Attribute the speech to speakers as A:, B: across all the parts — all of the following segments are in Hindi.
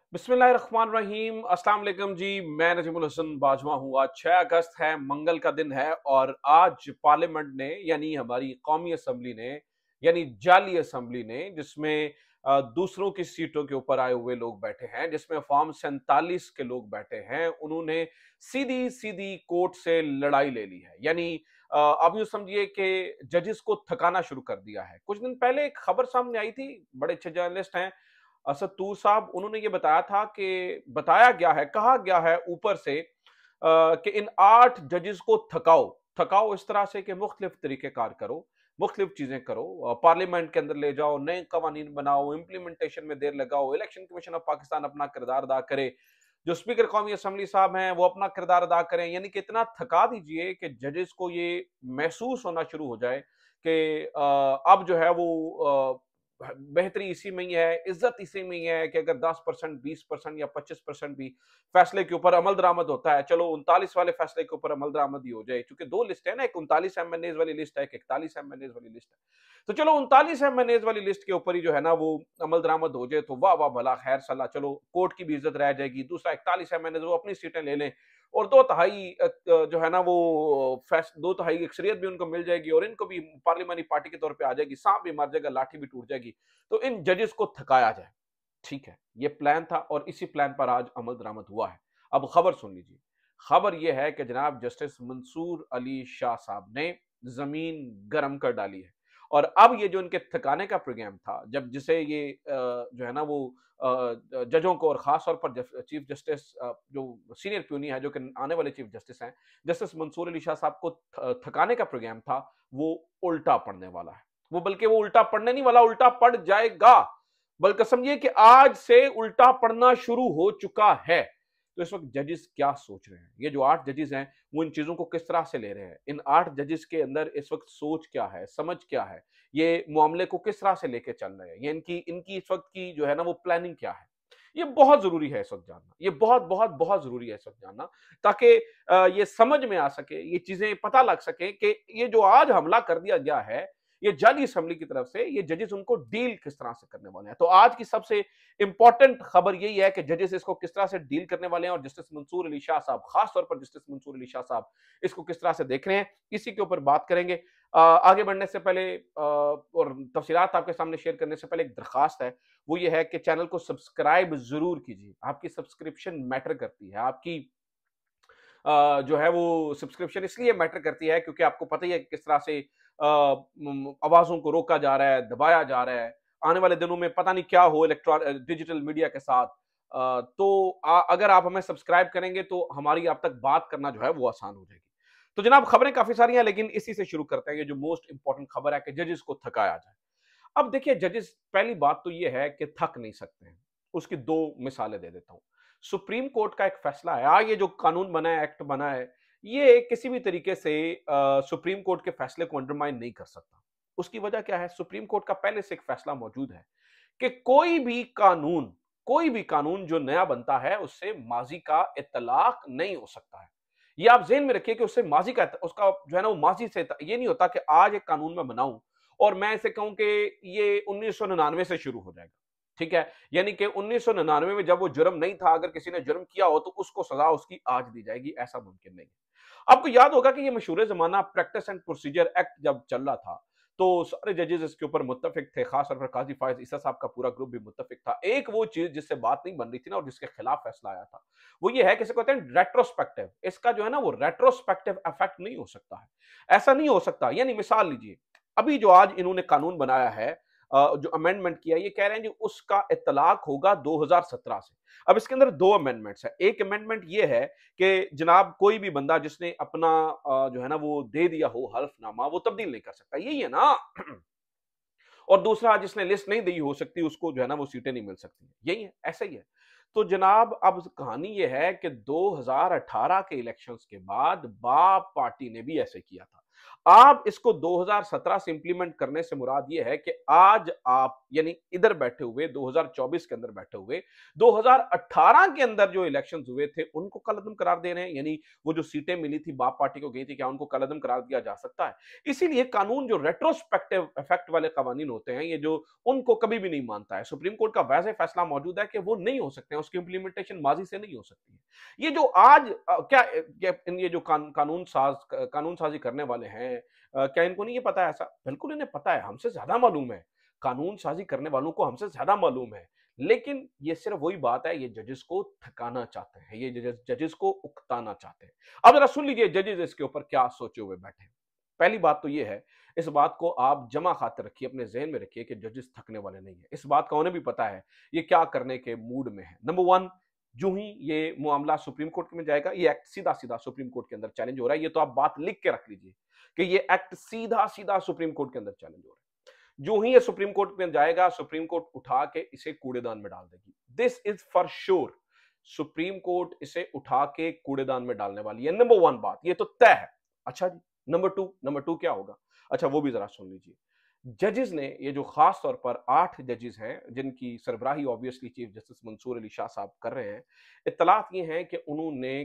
A: बिस्मिल्लाहिर्रहमानिर्रहीम। अस्सलाम वालेकुम जी। मैं नजमुल बाजवा हूँ। आज 6 अगस्त है, मंगल का दिन है और आज पार्लियामेंट ने यानी हमारी कौमी असम्बली ने यानी जाली असम्बली ने जिसमें दूसरों की सीटों के ऊपर आए हुए लोग बैठे हैं, जिसमें फॉर्म 47 के लोग बैठे हैं, उन्होंने सीधी सीधी कोर्ट से लड़ाई ले ली है। यानी अब यूं समझिए कि जजेस को थकाना शुरू कर दिया है। कुछ दिन पहले एक खबर सामने आई थी, बड़े अच्छे जर्नलिस्ट हैं असद तूर साहब, उन्होंने ये बताया था कि बताया गया है, कहा गया है ऊपर से कि इन 8 जजेस को थकाओ। थकाओ इस तरह से कि मुख्तलिफ तरीके कार करो, मुख्तलिफ चीजें करो, पार्लियामेंट के अंदर ले जाओ, नए कवानीन बनाओ, इम्प्लीमेंटेशन में देर लगाओ, इलेक्शन कमीशन ऑफ पाकिस्तान अपना किरदार अदा करे, जो स्पीकर कौमी असम्बली साहब हैं वो अपना किरदार अदा करें। यानी कि इतना थका दीजिए कि जजेस को ये महसूस होना शुरू हो जाए कि अब जो है वो बेहतरी इसी में ही है, इज्जत इसी में ही है कि अगर 10%, 20% या 25% भी फैसले के ऊपर अमल दरामद होता है, चलो 39 वाले फैसले के ऊपर अमल दरामद ही हो जाए, क्योंकि दो लिस्ट है ना, एक 39 एमएनएज वाली लिस्ट है, एक 41 एमएनएज वाली लिस्ट है। तो चलो 39 एमएनएज वाली लिस्ट के ऊपर ही जो है ना वो अमल दरामद हो जाए तो वाह वाह भला खैर सलाह, चलो कोर्ट की भी इज्जत रह जाएगी। दूसरा 41 एमएनएज वो अपनी सीटें ले लें और दो तिहाई जो है ना वो दो तिहाई अक्सरियत भी उनको मिल जाएगी और इनको भी पार्लियामानी पार्टी के तौर पे आ जाएगी, सांप भी मर जाएगा, लाठी भी टूट जाएगी। तो इन जजेस को थकाया जाए। ठीक है, ये प्लान था और इसी प्लान पर आज अमल दरामद हुआ है। अब खबर सुन लीजिए। खबर यह है कि जनाब जस्टिस मंसूर अली शाह साहब ने जमीन गर्म कर डाली है और अब ये जो इनके थकाने का प्रोग्राम था, जब जिसे ये जो है ना वो जजों को और खास तौर पर चीफ जस्टिस जो सीनियर प्यूनी है, जो कि आने वाले चीफ जस्टिस हैं, जस्टिस मंसूर अली शाह साहब को थकाने का प्रोग्राम था, वो उल्टा पड़ने वाला है। वो बल्कि वो उल्टा पड़ने नहीं वाला, उल्टा पड़ जाएगा। बल्कि समझिए कि आज से उल्टा पड़ना शुरू हो चुका है। तो इस वक्त जजेस क्या सोच रहे हैं, ये जो 8 जजेस हैं वो इन चीजों को किस तरह से ले रहे हैं, इन 8 जजेस के अंदर इस वक्त सोच क्या है, समझ क्या है, ये मामले को किस तरह से लेके चल रहे हैं, ये इनकी इनकी इस वक्त की जो है ना वो प्लानिंग क्या है, ये बहुत जरूरी है इस वक्त जानना। ये बहुत बहुत बहुत जरूरी है इस वक्त जानना, ताकि ये समझ में आ सके, ये चीजें पता लग सके कि ये जो आज हमला कर दिया गया है ये जाली असेंबली की तरफ से, ये जजेस उनको डील किस तरह से करने वाले हैं। तो आज की सबसे इंपॉर्टेंट खबर यही है कि जजेस इसको किस तरह से डील करने वाले हैं और जस्टिस मंसूर अली शाह साहब, खास तौर पर जस्टिस मंसूर अली शाह साहब इसको किस तरह से देख रहे हैं, इसी के ऊपर बात करेंगे। आगे बढ़ने से पहले और तफसीलात आपके सामने शेयर करने से पहले एक दरखास्त है, वो ये है कि चैनल को सब्सक्राइब जरूर कीजिए। आपकी सब्सक्रिप्शन मैटर करती है, आपकी जो है वो सब्सक्रिप्शन इसलिए मैटर करती है क्योंकि आपको पता ही है कि किस तरह से आवाजों को रोका जा रहा है, दबाया जा रहा है। आने वाले दिनों में पता नहीं क्या हो डिजिटल मीडिया के साथ। तो अगर आप हमें सब्सक्राइब करेंगे तो हमारी आप तक बात करना जो है वो आसान हो जाएगी। तो जनाब खबरें काफी सारी हैं, लेकिन इसी से शुरू करते हैं। ये जो मोस्ट इंपॉर्टेंट खबर है कि जजेस को थकाया जाए। अब देखिए जजेस, पहली बात तो ये है कि थक नहीं सकते हैं। उसकी दो मिसालें दे देता हूं। सुप्रीम कोर्ट का एक फैसला है, ये जो कानून बना है, एक्ट बना है, ये किसी भी तरीके से सुप्रीम कोर्ट के फैसले को अंडरमाइन नहीं कर सकता। उसकी वजह क्या है? सुप्रीम कोर्ट का पहले से एक फैसला मौजूद है कि कोई भी कानून जो नया बनता है उससे माजी का इतलाक नहीं हो सकता है। ये आप जेहन में रखिए कि उससे माजी का उसका जो है ना वो माजी से ये नहीं होता कि आज एक कानून में बनाऊं और मैं इसे कहूं कि ये 1999 से शुरू हो जाएगा। ठीक है, यानी कि 1999 में जब वो जुर्म नहीं था, अगर किसी ने जुर्म किया हो तो उसको सजा उसकी आज दी जाएगी, ऐसा मुमकिन नहीं है। आपको याद होगा कि ये मशहूर जमाना प्रैक्टिस एंड प्रोसीजर एक्ट जब चल रहा था तो सारे जजेस इसके ऊपर मुत्तफिक थे, खासतौर पर काजी फायज ईसा साहब का पूरा ग्रुप भी मुत्तफिक था। एक वो चीज जिससे बात नहीं बन रही थी ना और जिसके खिलाफ फैसला आया था, वो ये है कि इसे कहते हैं रेट्रोस्पेक्टिव। इसका जो है ना वो रेट्रोस्पेक्टिव इफेक्ट नहीं हो सकता है, ऐसा नहीं हो सकता। यानी मिसाल लीजिए, अभी जो आज इन्होंने कानून बनाया है, जो अमेंडमेंट किया, ये कह रहे हैं जी उसका इतलाक होगा 2017 से। अब इसके अंदर दो अमेंडमेंट्स है। एक अमेंडमेंट ये है कि जनाब कोई भी बंदा जिसने अपना जो है ना वो दे दिया हो हल्फनामा, वो तब्दील नहीं कर सकता, यही है ना। और दूसरा, जिसने लिस्ट नहीं दी हो सकती उसको जो है ना वो सीटें नहीं मिल सकती, यही है, ऐसा ही है। तो जनाब अब कहानी ये है कि 2018 के इलेक्शंस के बाद बाप पार्टी ने भी ऐसे किया था। आप इसको 2017 से इंप्लीमेंट करने से मुराद ये है कि आज आप यानी इधर बैठे हुए 2024 के अंदर बैठे हुए 2018 के अंदर जो इलेक्शंस हुए थे उनको कलअदम करार दे रहे हैं। यानी वो जो सीटें मिली थी बाप पार्टी को गई थी, क्या उनको कलअदम करार दिया जा सकता है? इसीलिए कानून जो रेट्रोस्पेक्टिव इफेक्ट वाले कानून होते हैं, ये जो उनको कभी भी नहीं मानता है। सुप्रीम कोर्ट का वैसे फैसला मौजूद है कि वो नहीं हो सकते हैं, उसकी इंप्लीमेंटेशन माजी से नहीं हो सकती है। ये जो आज ये जो कानून साजी करने वाले हैं, क्या इनको नहीं ये पता है? ऐसा बिल्कुल इन्हें पता है, हमसे ज्यादा मालूम है। कानून साजी करने वालों को हमसे ज्यादा मालूम है। लेकिन ये सिर्फ वही बात है, ये जजेस को थकाना चाहते हैं, ये जजेस को उकताना चाहते हैं। अब जरा सुन लीजिए जजेस इसके ऊपर क्या सोचे हुए बैठे हैं। पहली बात तो ये है, इस बात को आप जमा खातिर रखिए, अपने जहन में रखिए कि जजेस थकने वाले नहीं है। इस बात का उन्हें भी पता है ये क्या करने के मूड में है। नंबर वन, जो ही ये मामला सुप्रीम कोर्ट में जाएगा, ये एक्ट सीधा सीधा सुप्रीम कोर्ट के अंदर चैलेंज हो रहा है। ये तो आप बात लिख के रख लीजिए कि ये एक्ट सीधा सीधा सुप्रीम कोर्ट के अंदर चैलेंज हो रहा है। जो ही ये सुप्रीम कोर्ट में जाएगा, सुप्रीम कोर्ट उठा के इसे कूड़ेदान में डाल देगी। This is for sure. Supreme court इसे उठा के कूड़ेदान में डालने वाली है। नंबर वन बात, ये तो तय है। अच्छा जी, नंबर टू क्या होगा? अच्छा, वो भी जरा सुन लीजिए। जजेस ने, ये जो खास तौर पर 8 जजेस हैं जिनकी सरबराही obviously chief justice Mansoor Ali Shah साहब कर रहे हैं, इत्तलात ये हैं कि उन्होंने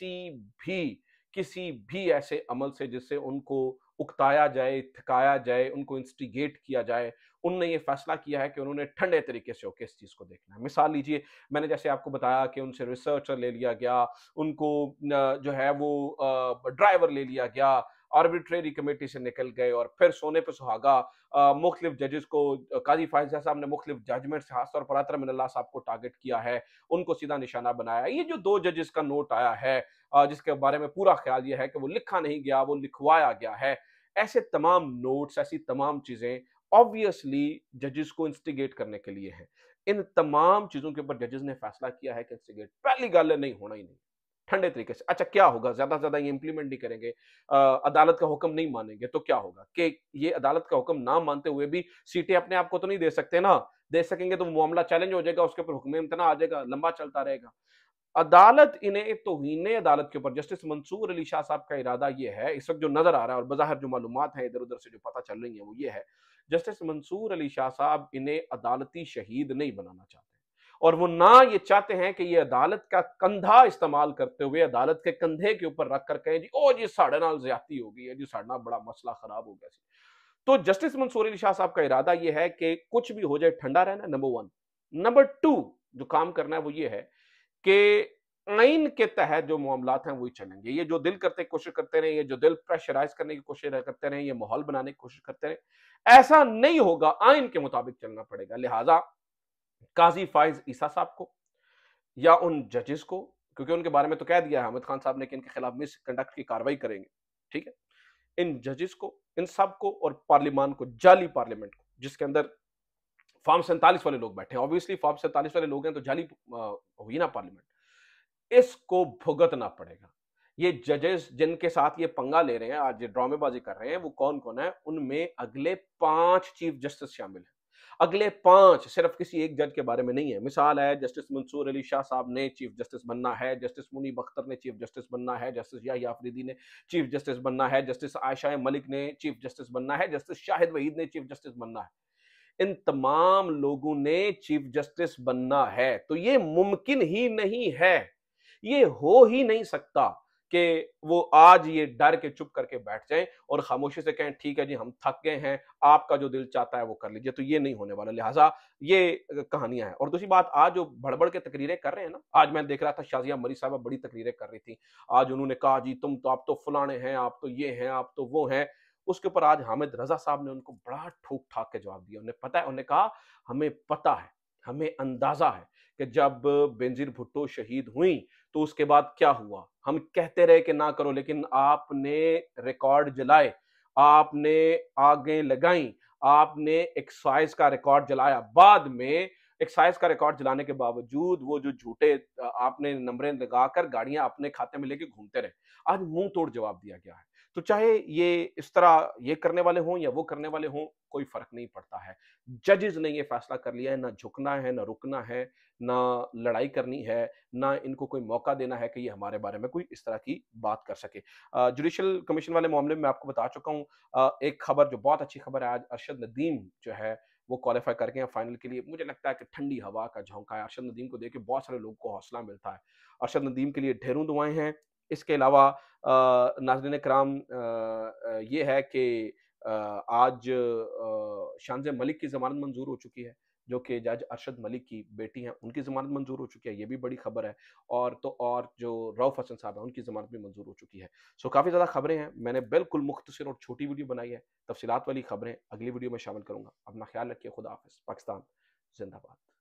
A: किसी भी ऐसे अमल से जिससे उनको उकताया जाए, थकाया जाए, उनको इंस्टिगेट किया जाए, उनने ये फैसला किया है कि उन्होंने ठंडे तरीके से होकर इस चीज को देखना है। मिसाल लीजिए, मैंने जैसे आपको बताया कि उनसे रिसर्चर ले लिया गया, उनको जो है वो ड्राइवर ले लिया गया, आर्बिट्रेरी कमेटी से निकल गए और फिर सोने पे सुहागा मुख्तलिफ जजेस को, काजी फायजा साहब ने मुख्तलिफ जजमेंट से खासतौर पर अतर मिनल्ला साहब को टारगेट किया है, उनको सीधा निशाना बनाया। ये जो 2 जजेस का नोट आया है, जिसके बारे में पूरा ख्याल यह है कि वो लिखा नहीं गया, वो लिखवाया गया है, ऐसे तमाम नोट्स, ऐसी तमाम चीजें ऑब्वियसली जजेस को इंस्टिगेट करने के लिए है। इन तमाम चीजों के ऊपर जजेस ने फैसला किया है कि इंस्टिगेट पहली गल नहीं होना ही नहीं, ठंडे तरीके से। अच्छा, क्या होगा? ज्यादा से ज्यादा ये इंप्लीमेंट नहीं करेंगे, अदालत का हुक्म नहीं मानेंगे तो क्या होगा कि ये अदालत का हुक्म ना मानते हुए भी सीटें अपने आप को तो नहीं दे सकते ना। दे सकेंगे तो मामला चैलेंज हो जाएगा, उसके ऊपर हुक्म इम्तना आ जाएगा, लंबा चलता रहेगा। अदालत इन्हें तौहीन अदालत के ऊपर, जस्टिस मंसूर अली शाह साहब का इरादा ये है, इस वक्त जो नजर आ रहा है और बज़ाहिर जो मालूमात है इधर उधर से जो पता चल रही है वो ये है, जस्टिस मंसूर अली शाह साहब इन्हें अदालती शहीद नहीं बनाना चाहते और वो ना ये चाहते हैं कि ये अदालत का कंधा इस्तेमाल करते हुए अदालत के कंधे के ऊपर रख कर कहें जी ओ जी साढ़े नाल ज्यादती हो गई है जी, साढ़े बड़ा मसला खराब हो गया। तो जस्टिस मंसूर अली शाह साहब का इरादा यह है कि कुछ भी हो जाए ठंडा रहना, नंबर वन। नंबर टू, जो काम करना है वो ये है कि आइन के तहत जो मामलात हैं वही चलेंगे। ये जो दिल करते कोशिश करते रहे, ये जो दिल प्रेशराइज करने की कोशिश करते रहे, ये माहौल बनाने की कोशिश करते रहे, ऐसा नहीं होगा। आइन के मुताबिक चलना पड़ेगा। लिहाजा काजी फाइज ईसा साहब को या उन जजेस को, क्योंकि उनके बारे में तो कह दिया है हामिद खान साहब ने कि इनके खिलाफ मिस कंडक्ट की कार्रवाई करेंगे, ठीक है, इन जजेस को, इन सब को और पार्लियामान को, जाली पार्लियामेंट को जिसके अंदर फॉर्म 47 वाले लोग बैठे हैं, ऑब्वियसली फॉर्म 47 वाले लोग हैं तो जाली हुई ना पार्लियामेंट, इसको भुगतना पड़ेगा। ये जजेस जिनके साथ ये पंगा ले रहे हैं, आज ये ड्रामेबाजी कर रहे हैं, वो कौन कौन है? उनमें अगले 5 चीफ जस्टिस शामिल हैं। अगले 5, सिर्फ किसी एक जज के बारे में नहीं है। मिसाल है, जस्टिस मंसूर अली शाह साहब ने चीफ जस्टिस बनना है, जस्टिस मुनीब अख्तर ने चीफ जस्टिस बनना है, जस्टिस याहिया अफरीदी ने चीफ जस्टिस बनना है, जस्टिस आयशा मलिक ने चीफ जस्टिस बनना है, जस्टिस शाहिद वहीद ने चीफ जस्टिस बनना है। इन तमाम लोगों ने चीफ जस्टिस बनना है। तो ये मुमकिन ही नहीं है, ये हो ही नहीं सकता कि वो आज ये डर के चुप करके बैठ जाएं और खामोशी से कहें ठीक है जी हम थक गए हैं, आपका जो दिल चाहता है वो कर लीजिए। तो ये नहीं होने वाला। लिहाजा ये कहानियां हैं। और दूसरी बात, आज जो भड़बड़ के तकरीरें कर रहे हैं ना, आज मैं देख रहा था शाजिया मरी साहब बड़ी तकरीरें कर रही थी। आज उन्होंने कहा जी तुम तो, आप तो फलाने हैं, आप तो ये हैं, आप तो वो हैं। उसके ऊपर आज हामिद रजा साहब ने उनको बड़ा ठोक ठाक के जवाब दिया। उन्हें पता है, उन्होंने कहा हमें पता है, हमें अंदाजा है कि जब बेनजीर भुट्टो शहीद हुई तो उसके बाद क्या हुआ। हम कहते रहे कि ना करो, लेकिन आपने रिकॉर्ड जलाए, आपने आगे लगाई, आपने एक्साइज का रिकॉर्ड जलाया। बाद में एक्साइज का रिकॉर्ड जलाने के बावजूद वो जो झूठे आपने नंबरें लगाकर गाड़ियां अपने खाते में लेके घूमते रहे। आज मुंह तोड़ जवाब दिया गया है। तो चाहे ये इस तरह ये करने वाले हों या वो करने वाले हों, कोई फ़र्क नहीं पड़ता है। जजेज़ ने ये फ़ैसला कर लिया है, ना झुकना है, ना रुकना है, ना लड़ाई करनी है, ना इनको कोई मौका देना है कि ये हमारे बारे में कोई इस तरह की बात कर सके। जुडिशल कमीशन वाले मामले में मैं आपको बता चुका हूँ। एक खबर जो बहुत अच्छी खबर है, आज अरशद नदीम जो है वो क्वालीफाई कर गए हैं फाइनल के लिए। मुझे लगता है कि ठंडी हवा का झोंका है। अरशद नदीम को देख के बहुत सारे लोगों को हौसला मिलता है। अरशद नदीम के लिए ढेरों दुआएँ हैं। इसके अलावा नाज़रीन किराम, ये है कि आज शानज़ मलिक की ज़मानत मंज़ूर हो चुकी है, जो कि जज अरशद मलिक की बेटी हैं, उनकी ज़मानत मंज़ूर हो चुकी है, ये भी बड़ी खबर है। और जो रऊफ़ हसन साहब हैं, उनकी ज़मानत भी मंज़ूर हो चुकी है। सो काफ़ी ज़्यादा खबरें हैं। मैंने बिल्कुल मुख्तसर और छोटी वीडियो बनाई है। तफ़सीलात वाली खबरें अगली वीडियो में शामिल करूँगा। अपना ख़्याल रखिए। खुदा हाफ़िज़। पाकिस्तान ज़िंदाबाद।